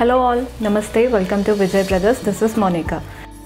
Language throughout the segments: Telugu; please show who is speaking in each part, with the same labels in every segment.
Speaker 1: Hello all, Namaste, welcome to Vijay Brothers. This is Monica.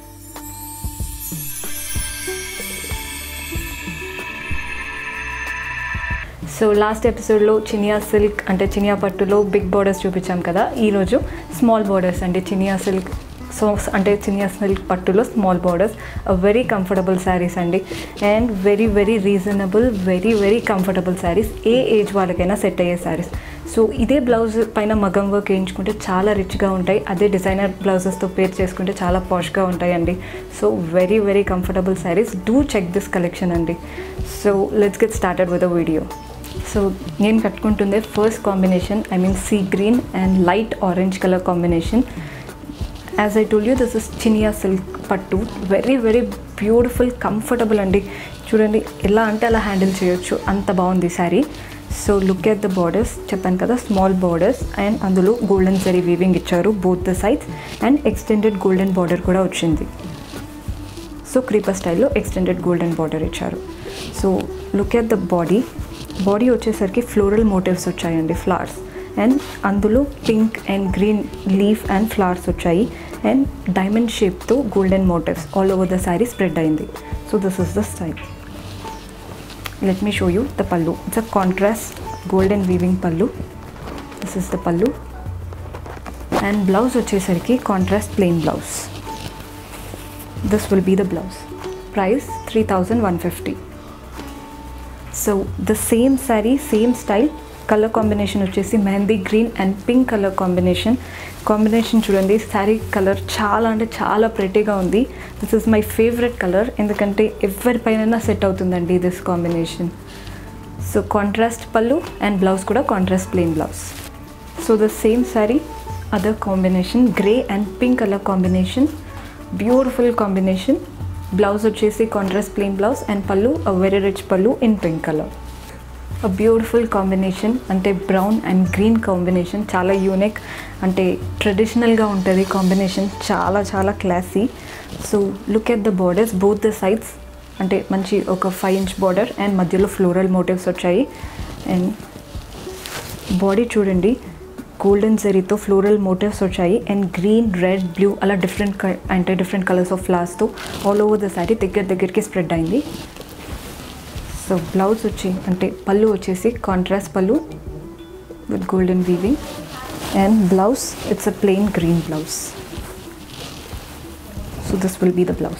Speaker 1: So last episode lo Chinia silk ante Chinia pattulo big borders చూపించాం కదా. ఈ రోజు small borders అంటే Chinia silk అంటే Chinia silk pattulo small borders, a very comfortable sarees అండి, and very reasonable, very comfortable sarees. ఏ ఏజ్ వాళ్ళకైనా సెట్ అయ్యే sarees. సో ఇదే బ్లౌజ్ పైన మగం వర్క్ వేయించుకుంటే చాలా రిచ్గా ఉంటాయి. అదే డిజైనర్ బ్లౌజెస్తో పేర్ చేసుకుంటే చాలా పాష్గా ఉంటాయండి. So very comfortable sarees. Do check this collection అండి. So let's get started with the video. సో నేను కట్టుకుంటుందే first combination, I mean sea green and light orange colour combination. As I told you, this is Chiniya silk పట్టు. వెరీ బ్యూటిఫుల్, కంఫర్టబుల్ అండి. చూడండి ఎలా అంటే అలా హ్యాండిల్ చేయొచ్చు, అంత బాగుంది saree. So look at the borders, చెప్పాను కదా స్మాల్ బార్డర్స్, అండ్ అందులో గోల్డెన్ జరీ వీవింగ్ ఇచ్చారు both the sides, and extended golden border కూడా వచ్చింది. సో క్రీపర్ స్టైల్లో ఎక్స్టెండెడ్ గోల్డెన్ బార్డర్ ఇచ్చారు. So look at the body వచ్చేసరికి ఫ్లోరల్ మోటివ్స్ వచ్చాయండి, ఫ్లవర్స్, అండ్ అందులో pink and green leaf and flowers వచ్చాయి, అండ్ డైమండ్ షేప్తో golden motifs all over the saree spread అయింది. So this is the style. Let me show you the pallu. It's a contrast golden weaving pallu. This is the pallu, and blouse vachesariki contrast plain blouse. This will be the blouse. Price 3150. So the same saree, same style, color combination వచ్చేసి mehndi green and pink colour combination చూడండి. శారీ కలర్ చాలా అంటే చాలా ప్రెటీగా ఉంది. This is my favourite colour, ఎందుకంటే ఎవరిపైన సెట్ అవుతుందండి this combination. So contrast pallu and blouse కూడా contrast plain blouse. So the same saree, other combination grey and pink colour combination, beautiful combination. Blouse వచ్చేసి contrast plain blouse and pallu a very rich pallu in pink colour. A beautiful combination, అంటే బ్రౌన్ అండ్ గ్రీన్ కాంబినేషన్, చాలా యూనిక్, అంటే ట్రెడిషనల్గా ఉంటుంది కాంబినేషన్, చాలా classy. So look at the borders both the sides, అంటే మంచి ఒక 5 inch బార్డర్ అండ్ మధ్యలో ఫ్లోరల్ మోటివ్స్ వచ్చాయి. అండ్ బాడీ చూడండి, గోల్డెన్ జరీతో ఫ్లోరల్ మోటివ్స్ వచ్చాయి, అండ్ గ్రీన్, రెడ్, బ్లూ అలా డిఫరెంట్ కలర్స్ ఆఫ్ ఫ్లవర్స్తో ఆల్ ఓవర్ ద శారీ దగ్గరికి స్ప్రెడ్ అయింది. సో బ్లౌజ్ అంటే పళ్ళు వచ్చేసి contrast pallu with golden weaving, and blouse it's a plain green blouse. So this will be the blouse.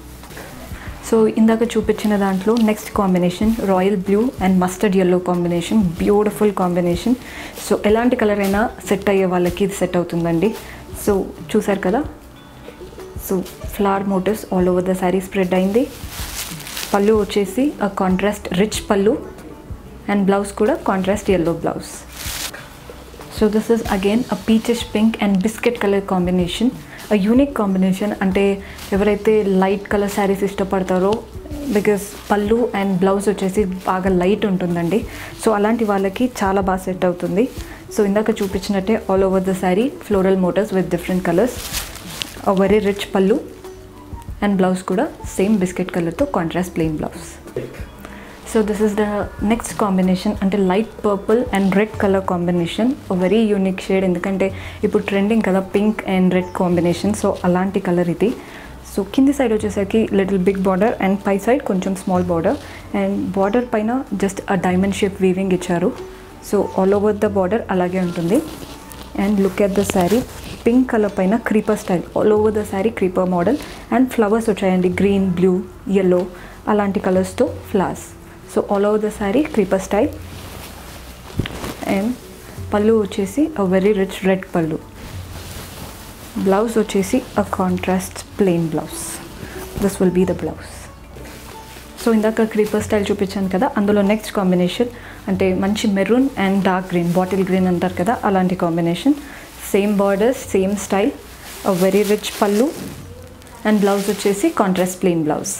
Speaker 1: So ఇందాక చూపించిన దాంట్లో next combination royal blue and mustard yellow combination, beautiful combination. So ఎలాంటి కలర్ అయినా సెట్ అయ్యే వాళ్ళకి ఇది సెట్ అవుతుందండి. సో చూసారు కదా, so flower motifs all over the saree spread అయింది. పళ్ళు వచ్చేసి ఆ contrast rich pallu, and blouse కూడా contrast yellow blouse. So this is again a peachish pink and biscuit colour combination, a unique combination. అంటే ఎవరైతే లైట్ కలర్ శారీస్ ఇష్టపడతారో, బికాస్ పళ్ళు అండ్ బ్లౌజ్ వచ్చేసి బాగా లైట్ ఉంటుందండి, సో అలాంటి వాళ్ళకి చాలా బాగా సెట్ అవుతుంది. సో ఇందాక చూపించినట్టే all over the saree floral motifs with different colours, a very rich pallu, and blouse కూడా సేమ్ బిస్కెట్ కలర్తో contrast plain blouse. So this is the next combination, అంటే light purple and red colour combination, very unique shade, ఎందుకంటే ఇప్పుడు ట్రెండింగ్ కదా pink and red combination. So అలాంటి కలర్ ఇది. సో కింది సైడ్ వచ్చేసరికి లిటిల్ బిగ్ బార్డర్ అండ్ పై సైడ్ కొంచెం స్మాల్ బార్డర్, అండ్ బార్డర్ పైన జస్ట్ ఆ డైమండ్ షేప్ వీవింగ్ ఇచ్చారు. So all over the border అలాగే ఉంటుంది. And look at the saree, pink colour పైన creeper style all over the saree, creeper model, and flowers వచ్చాయండి గ్రీన్, బ్లూ, ఎల్లో అలాంటి కలర్స్తో flowers. So all over the saree creeper style. And pallu వచ్చేసి a very rich red pallu. Blouse వచ్చేసి a contrast plain blouse. This will be the blouse. So ఇందాక క్రీపర్ స్టైల్ చూపించాను కదా, అందులో నెక్స్ట్ కాంబినేషన్ అంటే మంచి maroon and dark green, bottle green అంటారు కదా, అలాంటి combination. Same borders, same style, a very rich pallu, and blouse వచ్చేసి contrast plain blouse.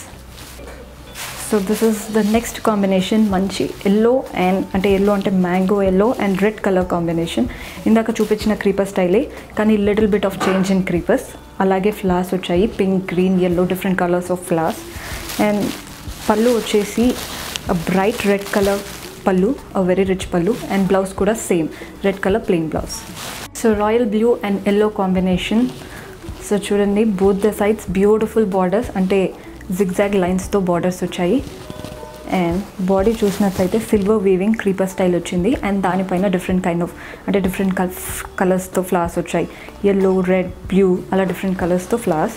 Speaker 1: So this is the next combination, మంచి ఎల్లో అంటే mango yellow and red colour combination. ఇందాక చూపించిన క్రీపర్ స్టైలే, కానీ little bit of change in creepers. అలాగే ఫ్లవర్స్ వచ్చాయి pink, green, yellow different colours of flowers. And pallu వచ్చేసి bright red colour pallu, a very rich pallu, and blouse kuda same red color plain blouse. So royal blue and yellow combination. So చూడండి, both the sides beautiful borders, అంటే జిగ్జాగ్ లైన్స్తో బార్డర్స్ వచ్చాయి. అండ్ బాడీ చూసినట్లయితే సిల్వర్ వీవింగ్ క్రీపర్ స్టైల్ వచ్చింది. అండ్ దానిపైన డిఫరెంట్ కైండ్ ఆఫ్ అంటే డిఫరెంట్ కలర్స్తో ఫ్లవర్స్ వచ్చాయి. ఎల్లో, రెడ్, బ్లూ అలా డిఫరెంట్ కలర్స్తో ఫ్లవర్స్.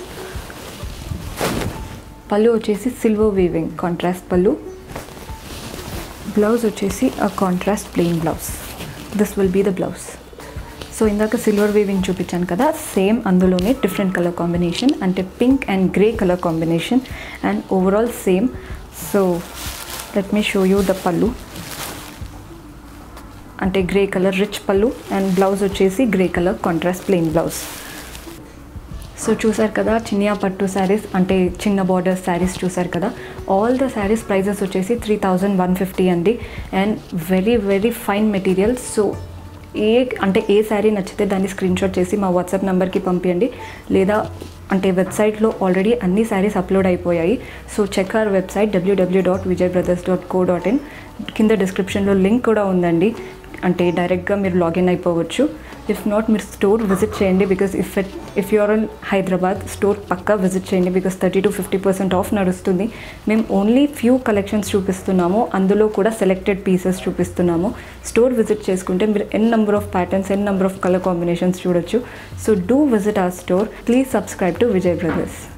Speaker 1: పళ్ళు వచ్చేసి silver weaving contrast pallu. Blouse వచ్చేసి a contrast plain blouse. This will be the blouse. So ఇందాక సిల్వర్ వీవింగ్ చూపించాను కదా, సేమ్ అందులోనే డిఫరెంట్ కలర్ కాంబినేషన్, అంటే pink and grey colour combination. And overall same. So let me show you the pallu. అంటే grey colour rich pallu and blouse వచ్చేసి grey colour contrast plain blouse. So చూసారు కదా చినియా పట్టు శారీస్, అంటే చిన్న బార్డర్ శారీస్ చూసారు కదా. ఆల్ ద శారీస్ ప్రైజెస్ వచ్చేసి 3150 అండి. And very very fine material. So ఏ శారీ నచ్చితే దాన్ని స్క్రీన్షాట్ చేసి మా వాట్సాప్ నెంబర్కి పంపించండి, లేదా అంటే వెబ్సైట్లో ఆల్రెడీ అన్ని శారీస్ అప్లోడ్ అయిపోయాయి. So check our website www.vijayBrothers.co.in. కింద డిస్క్రిప్షన్లో లింక్ కూడా ఉందండి, అంటే డైరెక్ట్గా మీరు లాగిన్ అయిపోవచ్చు. ఇఫ్ నాట్ మీరు స్టోర్ విజిట్ చేయండి, because if you're in Hyderabad store పక్కా విజిట్ చేయండి, బికాస్ 30 to 50% ఆఫ్ నడుస్తుంది. మేము ఓన్లీ ఫ్యూ కలెక్షన్స్ చూపిస్తున్నాము, అందులో కూడా సెలెక్టెడ్ పీసెస్ చూపిస్తున్నాము. స్టోర్ విజిట్ చేసుకుంటే మీరు n number of patterns, n number of colour combinations చూడొచ్చు. So do visit our store. Please subscribe to Vijay brothers.